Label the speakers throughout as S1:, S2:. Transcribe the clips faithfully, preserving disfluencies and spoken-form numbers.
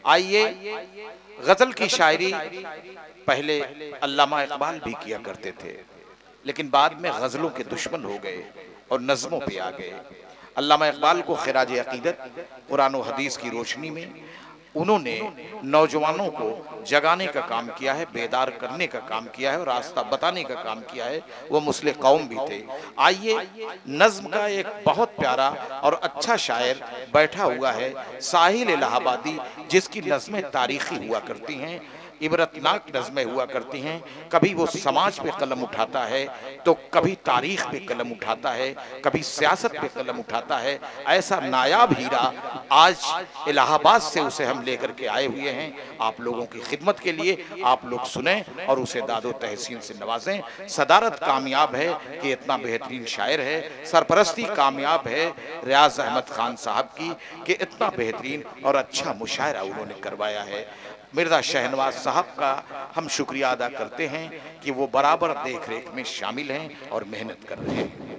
S1: आइए, गजल की शायरी पहले अल्लामा इकबाल भी किया करते थे, लेकिन बाद में गजलों के दुश्मन हो गए और नज़मों पे आ गए। अल्लामा इकबाल को खिराज अकीदत कुरान और हदीस की रोशनी में उन्होंने नौजवानों को जगाने का काम किया है, बेदार करने का काम किया है और रास्ता बताने का काम किया है। वो मुस्लिम कौम भी थे। आइए, नज्म का एक बहुत प्यारा और अच्छा शायर बैठा हुआ है, साहिल इलाहाबादी, जिसकी नज़में तारीखी हुआ करती हैं, इबरतनाक नज़में हुआ करती हैं। कभी वो समाज पे कलम उठाता है तो कभी तारीख पे कलम उठाता है, कभी सियासत पे कलम उठाता है। ऐसा नायाब हीरा आज इलाहाबाद से उसे हम लेकर के आए हुए हैं आप लोगों की खिदमत के लिए। आप लोग सुने और उसे दादो तहसीन से नवाजें। सदारत कामयाब है कि इतना बेहतरीन शायर है, सरपरस्ती कामयाब है रियाज अहमद खान साहब की कि इतना बेहतरीन और अच्छा मुशायरा उन्होंने करवाया है। मिर्ज़ा शहनवाज साहब का हम शुक्रिया अदा करते हैं कि वो बराबर देख रेख में शामिल हैं और मेहनत कर रहे हैं।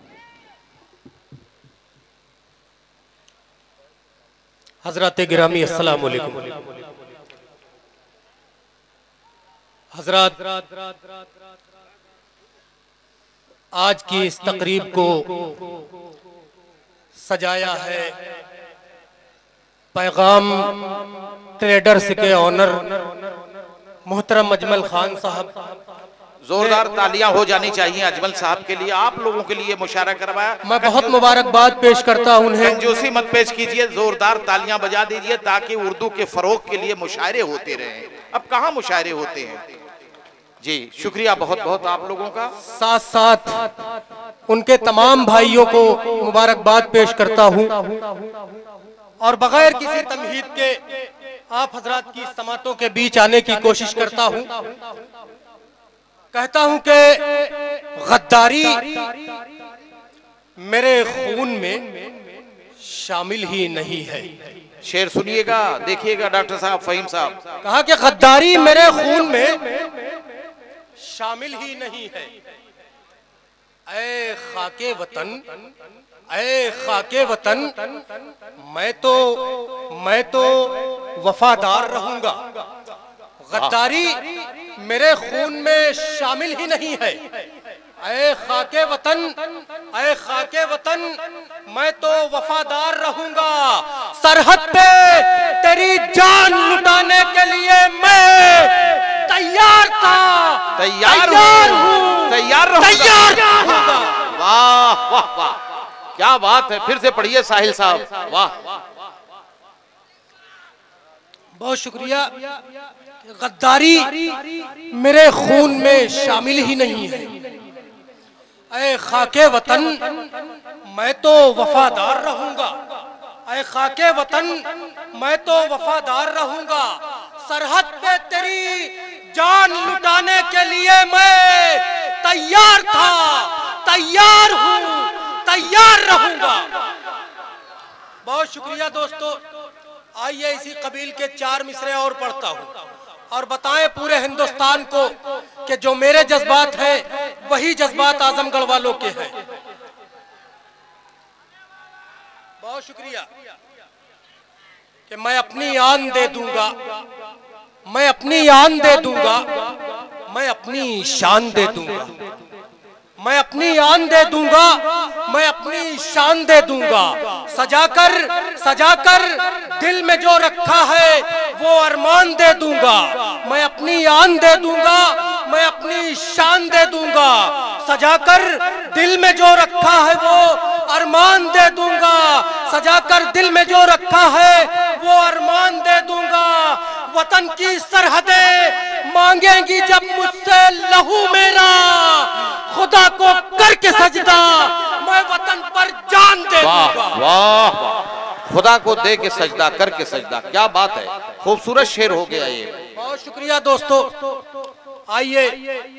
S2: हजरत गिरामी अस्सलाम वालेकुम। हजरत, आज की इस तकरीब को सजाया है पैगाम ट्रेडर्स के ऑनर मोहतरम अजमल खान साहब।
S1: जोरदार तालियां हो जानी चाहिए अजमल साहब के लिए। आप लोगों के लिए मुशायरा करवाया,
S2: मैं बहुत मुबारकबाद पेश करता हूं उन्हें।
S1: कंजूसी मत पेश कीजिए, जोरदार तालियां बजा दीजिए ताकि उर्दू के फरोग के लिए मुशायरे होते रहें। अब कहाँ मुशायरे होते हैं जी। शुक्रिया बहुत बहुत आप लोगों का।
S2: साथ साथ उनके तमाम भाइयों को मुबारकबाद पेश करता हूं और बगैर किसी तमहीद के आप हजरात की समातों के बीच आने की कोशिश करता हूं। कहता हूं कि गद्दारी मेरे खून में शामिल ही नहीं है।
S1: शेर सुनिएगा, देखिएगा डॉक्टर साहब, फहीम साहब।
S2: कहा कि गद्दारी मेरे खून में शामिल ही नहीं है। ऐ खाके वतन, ऐ खाके वतन, मैं तो मैं तो वफादार रहूंगा। गद्दारी मेरे खून में शामिल ही नहीं है। ऐ खाके वतन, ऐ खाके वतन, मैं तो वफादार रहूंगा। सरहद पे तेरी जान लुटाने के लिए मैं तैयार था,
S1: तैयार
S2: हूँ,
S1: तैयार
S2: रहूंगा।
S1: वाह वाह वाह, क्या बात है। फिर से पढ़िए साहिल साहब, वाह।
S2: बहुत शुक्रिया। गद्दारी मेरे खून में शामिल ही नहीं है। ऐ खाके वतन, मैं तो वफादार रहूंगा। ऐ खाके वतन, मैं तो वफादार रहूंगा। सरहद पे तेरी जान लुटाने के लिए मैं तैयार था, तैयार हूँ, तैयार रहूंगा। बहुत शुक्रिया दोस्तों। आइए इसी कबील के चार मिसरे और पढ़ता हूँ और बताएं पूरे हिंदुस्तान को कि जो मेरे जज्बात हैं वही जज्बात आजमगढ़ वालों के हैं। बहुत शुक्रिया कि मैं अपनी आन दे दूंगा, मैं अपनी आन दे दूंगा, मैं अपनी शान दे दूंगा, मैं अपनी आन दे दूंगा, मैं अपनी शान दे दूंगा। सजाकर सजाकर दिल में जो रखा है वो अरमान दे दूंगा। मैं अपनी आन दे दूंगा, मैं अपनी शान दे दूंगा। सजाकर दिल में जो रखा है वो अरमान दे दूंगा। सजाकर दिल में जो रखा है वो अरमान दे दूंगा। वतन की सरहदें मांगेंगी जब मुझसे लहू मेरा, खुदा को करके सजदा मैं वतन पर जान दे दूंगा।
S1: वाह वाह, खुदा को दे के सजदा, करके सजदा, क्या बात है। खूबसूरत शेर हो गया ये।
S2: बहुत शुक्रिया दोस्तों। आइए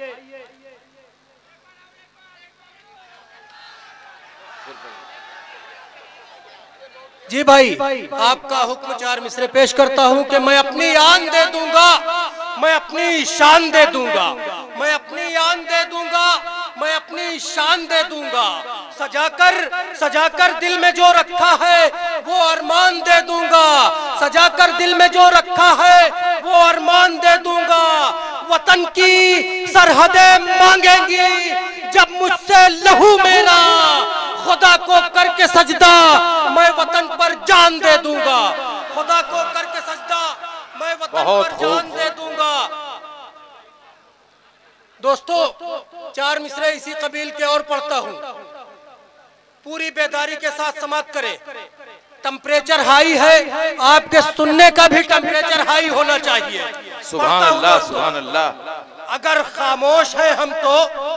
S2: जी भाई, आपका हुक्म चार मिसरे पेश करता हूं कि मैं अपनी आन दे दूंगा, मैं अपनी शान दे दूंगा, मैं अपनी आन दे दूंगा, मैं अपनी शान दे दूंगा। सजाकर सजाकर दिल में जो रखा है वो अरमान दे दूंगा। सजाकर दिल में जो रखा है वो अरमान दे दूंगा। वतन की सरहदें मांगेंगी जब मुझसे लहू मेरा, खुदा को करके सजदा मैं वतन पर जान दे दूंगा। खुदा को करके सजदा मैं वतन पर जान दे दूंगा। दोस्तों, चार मिसरे इसी कबील के और पढ़ता हूँ। पूरी बेदारी के साथ समाप्त करें। टेम्परेचर हाई है, आपके सुनने का भी टेम्परेचर हाई होना चाहिए।
S1: सुभान अल्लाह, सुभान अल्लाह।
S2: अगर खामोश है हम तो,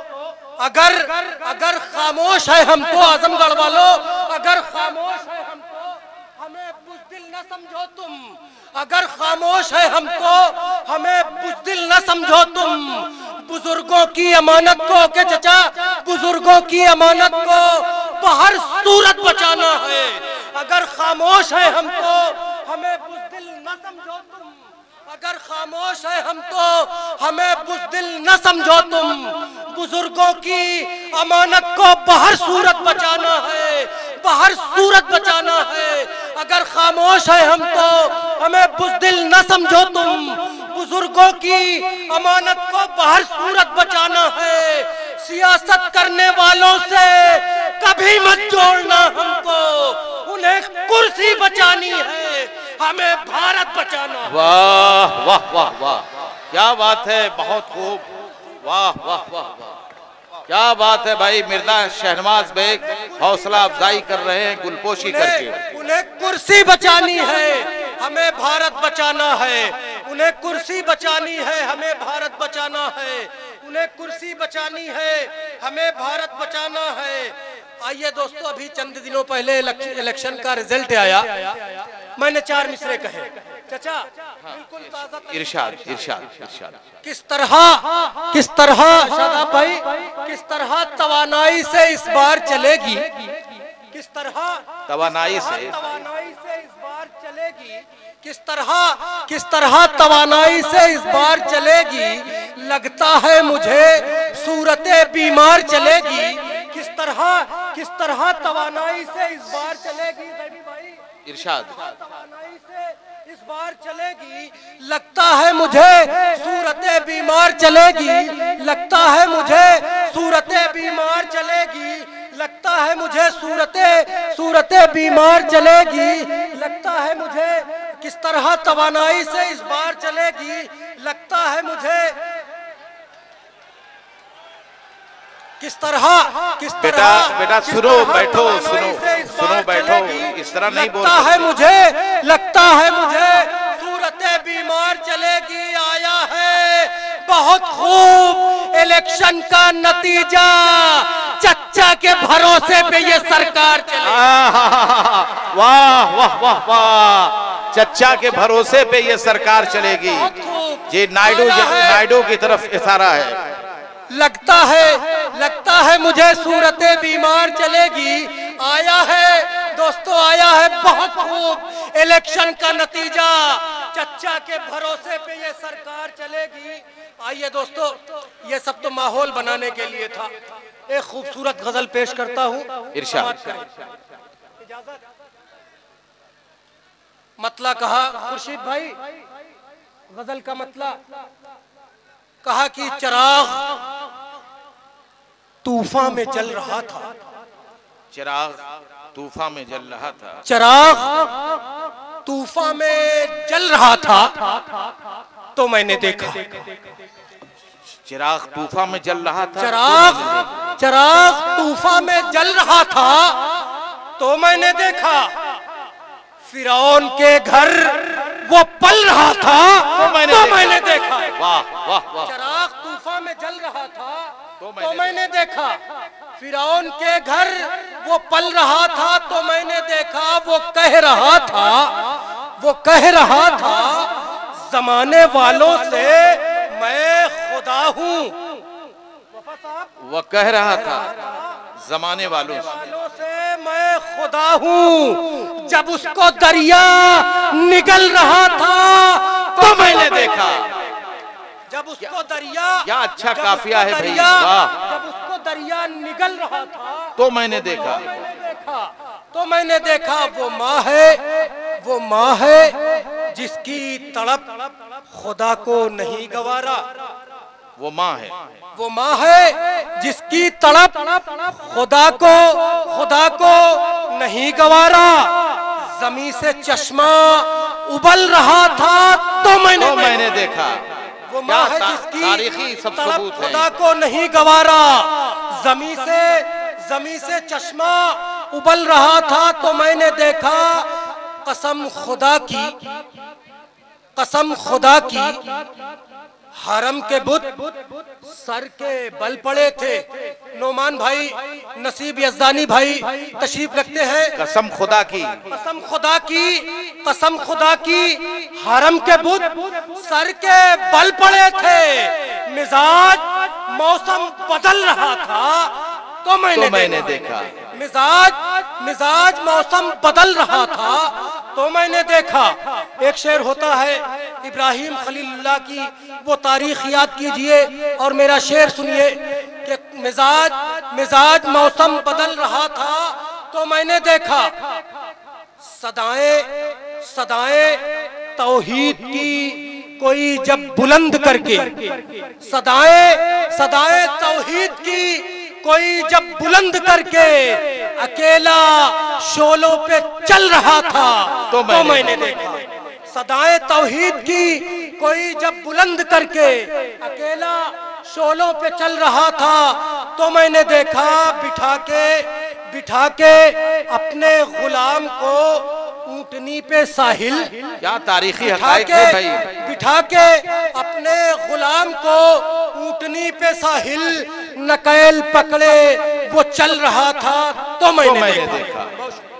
S2: अगर अगर खामोश है हम तो आजमगढ़ वालों, अगर खामोश है हम तो हमें बुज़दिल न समझो तुम। अगर खामोश है हम तो हमें बुज़दिल न समझो तुम। बुजुर्गों की अमानत को के चचा, बुजुर्गों की अमानत को बाहर सूरत बचाना है। अगर खामोश है हम तो हमें बुज़दिल न समझो तुम। अगर खामोश है हम तो हमें बुज़दिल न समझो तुम। बुजुर्गों की अमानत को बाहर सूरत बचाना है, बाहर सूरत बचाना है। अगर खामोश है हम तो हमें बुज़दिल न समझो तुम। बुजुर्गों की अमानत को बाहर सूरत बचाना है। सियासत करने वालों से कभी मत जोड़ना हमको, उन्हें कुर्सी बचानी है, हमें भारत बचाना है।
S1: वाह वाह वाह वाह, क्या बात है, बहुत खूब, वाह वाह वाह वाह, क्या बात है भाई। मिर्जा शहनवाज बेग हौसला अफजाई कर रहे हैं गुलपोशी करके।
S2: उन्हें कुर्सी बचानी है, हमें भारत बचाना है। उन्हें कुर्सी बचानी है, हमें भारत बचाना है। उन्हें कुर्सी बचानी है, हमें भारत बचाना है। आइए दोस्तों, अभी चंद दिनों पहले इलेक्शन का रिजल्ट आया। मैंने चार मिसरे कहे चचा, बिल्कुल ताजा।
S1: इरशाद इरशाद इरशाद।
S2: किस तरह किस तरह शादाब भाई, किस तरह तवानाई से इस बार चलेगी, किस तरह
S1: तवानाई से
S2: तवानाई से इस बार चलेगी, किस तरह किस तरह तवानाई से इस बार चलेगी। लगता है मुझे सूरतें बीमार चलेगी। किस तरह किस तरह तवानाई से इस बार चलेगी भाई,
S1: इरशाद।
S2: तवानाई से इस बार चलेगी। लगता है मुझे सूरतें बीमार चलेगी। लगता है मुझे सूरतें बीमार चलेगी। लगता है मुझे सूरतें सूरतें बीमार चलेगी। लगता है मुझे किस तरह तवानाई से इस बार चलेगी। लगता है मुझे किस तरह किस तरह
S1: बेटा बेटा सुनो, बैठो, सुनो सुनो बैठो, इस तरह नहीं बोल।
S2: लगता है मुझे लगता है मुझे सूरतें बीमार चलेगी। आया है बहुत खूब इलेक्शन का नतीजा, चच्चा के भरोसे पे ये सरकार चलेगी।
S1: वाह वाह वाह वाह, चच्चा के भरोसे पे ये सरकार चलेगी। ये नायडू नायडू की तरफ इशारा है।
S2: लगता है लगता है मुझे सूरतें बीमार चलेगी। आया है दोस्तों, आया है बहुत खूब इलेक्शन का नतीजा, चच्चा के भरोसे पे ये सरकार चलेगी। आइए दोस्तों, ये सब तो माहौल बनाने के लिए था। एक खूबसूरत गजल पेश करता हूँ,
S1: इरशाद।
S2: इजाजत। मतला कहा खुर्शीद भाई, गजल का मतला कहा कि चिराग तूफान में जल रहा था।
S1: चिराग तूफान में जल रहा था।
S2: चिराग तूफान में जल रहा था तो मैंने देखा।
S1: चिराग तूफान में जल रहा था।
S2: चिराग चिराग तूफान में जल रहा था तो मैंने देखा। फिरौन के घर वो पल रहा था तो मैंने, तो मैंने देखा।
S1: वाह वाह वाह।
S2: चिराग तूफान में जल रहा था तो मैंने, तो मैंने देखा। फिरौन के घर वो पल रहा था तो मैंने देखा। वो कह रहा था वो कह रहा था जमाने वालों से मैं खुदा हूँ।
S1: वो कह रहा था जमाने वालों
S2: से मैं खुदा हूँ। जब उसको दरिया निगल रहा था तो मैंने देखा। जब उसको दरिया
S1: क्या अच्छा काफिया है भाई।
S2: जब उसको दरिया निगल रहा था
S1: तो मैंने देखा
S2: मैंने देखा तो मैंने देखा वो माँ है वो माँ है जिसकी तड़प खुदा को नहीं गवारा।
S1: वो माँ है
S2: वो माँ है जिसकी तड़प खुदा को खुदा को नहीं गवारा। जमी से चश्मा उबल रहा था तो मैंने
S1: तो मैंने देखा।
S2: वो माँ है जिसकी
S1: तारीखी सब
S2: तड़प
S1: सबूत है।
S2: खुदा को नहीं गवारा। जमी से जमी से चश्मा उबल रहा था तो मैंने देखा। कसम खुदा की कसम खुदा की हरम के बुत सर के बल पड़े थे। नोमान भाई, नसीब यज़दानी भाई तशरीफ रखते हैं।
S1: कसम खुदा की
S2: कसम खुदा की कसम खुदा की हरम के बुत सर के बल पड़े थे। मिजाज मौसम बदल रहा था तो मैंने,
S1: तो मैंने
S2: देखा,
S1: देखा।
S2: मिजाज मिजाज मौसम बदल रहा था तो मैंने देखा। एक शेर होता है इब्राहिम खलीलुल्लाह की, वो तारीख याद कीजिए और मेरा शेर सुनिए कि मिजाज मिजाज मौसम बदल रहा था तो मैंने देखा। सदाएं सदाएं तौहीद की कोई जब बुलंद करके सदाएं सदाएं तौहीद की कोई जब बुलंद करके अकेला शोलों पे चल रहा था तो मैंने, तो मैंने देखा। सदाएं तौहीद की कोई जब बुलंद करके अकेला शोलों पे चल रहा था तो मैंने देखा। बिठा के बिठा के अपने गुलाम को ऊंटनी पे साहिल,
S1: क्या तारीखी हक़ाइक़ है भाई।
S2: बिठा के अपने गुलाम को ऊंटनी पे साहिल नकैल पकड़े वो चल रहा था तो मैंने, तो मैंने देखा, देखा।